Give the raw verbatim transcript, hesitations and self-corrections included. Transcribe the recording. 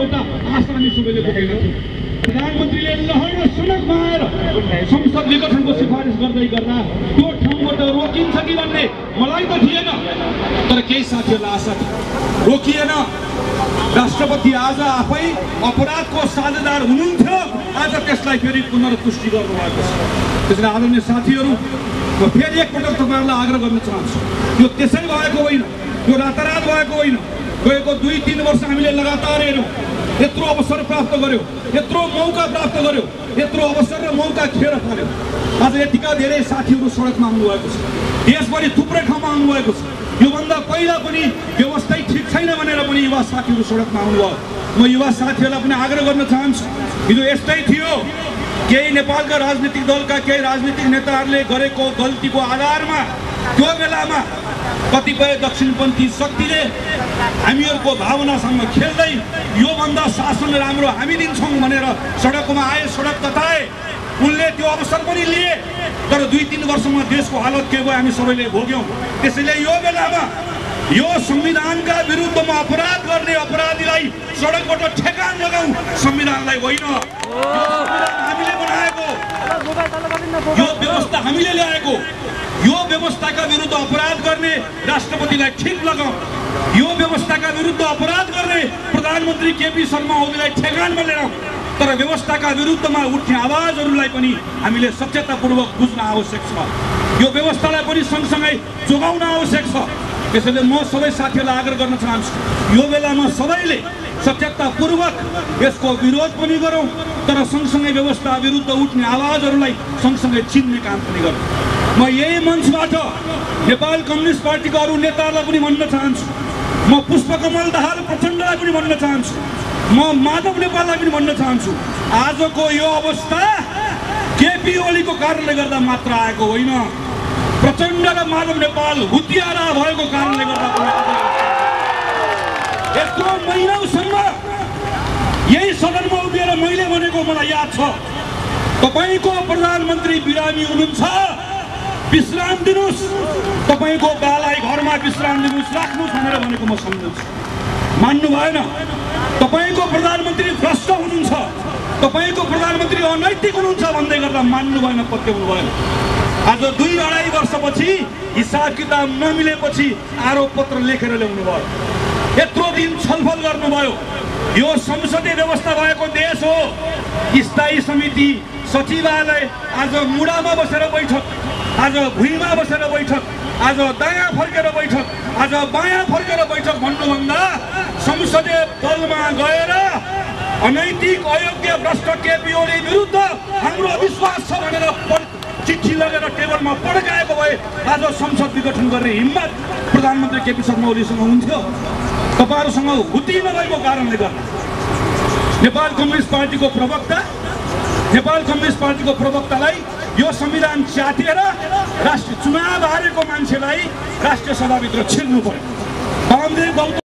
एउटा आशा हामी सबैले बोकेका थियौँ। प्रधानमन्त्रीले लहर र सडकमा आएर संसद विघटनको सिफारिस गर्दै गर्दा त्यो ठाउँबाट रोकिन्छ कि भन्ने मलाई त थिएन, तर केही साथीहरूलाई आशा थियो। रोकिएन। राष्ट्रपति आज आफै अपराधको साझेदार हुनुहुन्थ्यो, आज त्यसलाई फेरि पुनर्पुष्टि गर्नुभएको छ। त्यसैले आदरणीय साथीहरू, म फेरि एकपटक तपाईँहरूलाई आग्रह गर्न चाहन्छु, यो त्यसै भएको होइन, यो रातारात भएको होइन। गएको दुई तीन वर्ष हामीले लगातार हेऱ्यौँ, यत्रो अवसर प्राप्त गर्यो, यत्रो मौका प्राप्त गर्यो, यत्रो अवसर र मौका खेर पर्यो। आज यतिका धेरै साथीहरू सडकमा आउनुभएको छ, देशभरि थुप्रै ठाउँमा आउनुभएको छ। योभन्दा पहिला पनि व्यवस्था ठिक छैन भनेर पनि युवा साथीहरू सडकमा आउनुभयो। म युवा साथीहरूलाई पनि आग्रह गर्न चाहन्छु, हिजो यस्तै थियो। केही नेपालका राजनीतिक दलका केही राजनीतिक नेताहरूले गरेको गल्तीको आधारमा त्यो बेलामा कतिपय दक्षिणपन्थी शक्तिले हामीहरूको भावनासँग खेल्दै योभन्दा शासन राम्रो हामी दिन्छौँ भनेर सडकमा आए, सडक तताए। उनले त्यो अवसर पनि लिए, तर दुई तीन वर्षमा देशको हालत के भयो हामी सबैले भोग्यौँ। त्यसैले यो बेलामा यो संविधानका विरुद्धमा अपराध गर्ने अपराधीलाई सडकबाट ठेकान लगाऊ, संविधानलाई होइन। हामीले बनाएको यो व्यवस्था हामीले ल्याएको, यो व्यवस्थाका विरुद्ध अपराध गर्ने राष्ट्रपतिलाई ठिक लगाऊ, यो व्यवस्थाका विरुद्ध अपराध गर्ने प्रधानमन्त्री केपी शर्मा ओलीलाई ठेगानमा ल्याऊ। तर व्यवस्थाका विरुद्धमा उठ्ने आवाजहरूलाई पनि हामीले सचेततापूर्वक बुझ्न आवश्यक छ। यो व्यवस्थालाई पनि सँगसँगै जोगाउन आवश्यक छ। त्यसैले म सबै साथीहरूलाई आग्रह गर्न चाहन्छु, यो बेलामा सबैले सचेततापूर्वक यसको विरोध पनि गरौँ, तर सँगसँगै व्यवस्था विरुद्ध उठ्ने आवाजहरूलाई सँगसँगै चिन्ने काम पनि गरौँ। म यही मञ्चबाट नेपाल कम्युनिस्ट पार्टीका अरू नेताहरूलाई पनि भन्न चाहन्छु, म पुष्पकमल दाहाल प्रचण्डलाई पनि भन्न चाहन्छु, म माधव नेपाललाई पनि भन्न चाहन्छु, आजको यो अवस्था केपी ओलीको कारणले गर्दा मात्र आएको होइन, प्रचण्ड र माधव नेपाल हुतियारा भएको कारणले गर्दा यत्रो महिनासम्म यही सदनमा उभिएर मैले भनेको मलाई याद छ, तपाईँको प्रधानमन्त्री बिरामी हुनुहुन्छ, विश्राम दिनुहोस्, तपाईँको बालाई घरमा विश्राम दिनुहोस्, राख्नुहोस् भनेर भनेको म सम्झन्छु। मान्नु भएन। तपाईँको प्रधानमन्त्री भ्रष्ट हुनुहुन्छ, तपाईँको प्रधानमन्त्री अनैतिक हुनुहुन्छ भन्दै गर्दा मान्नु भएन, पत्याउनु भएन। आज दुई अढाई वर्षपछि हिसाब किताब नमिलेपछि आरोप पत्र लेखेर ल्याउनु भयो, यत्रो दिन छलफल गर्नुभयो। यो संसदीय व्यवस्था भएको देश हो। स्थायी समिति, सचिवालय आज मुडामा बसेर बैठक, आज भुइँमा बसेर बैठक, आज दायाँ फर्केर बैठक, आज बायाँ फर्केर बैठक भन्नुभन्दा संसदीय दलमा गएर अनैतिक अयोग्य भ्रष्ट केपी ओली विरुद्ध हाम्रो अविश्वास छ भनेर चिठी लगेर टेबलमा पड्काएको भए आज संसद विघटन गर्ने हिम्मत प्रधानमन्त्री केपी शर्मा ओलीसँग हुन्थ्यो। तपाईँहरूसँग हुती नभएको कारणले गर्दा नेपाल कम्युनिस्ट पार्टीको प्रवक्ता नेपाल कम्युनिस्ट पार्टीको प्रवक्तालाई यो संविधान च्यातेर राष्ट्रिय चुनाव हारेको मान्छेलाई राष्ट्रिय सभाभित्र छिर्नु पर्यो।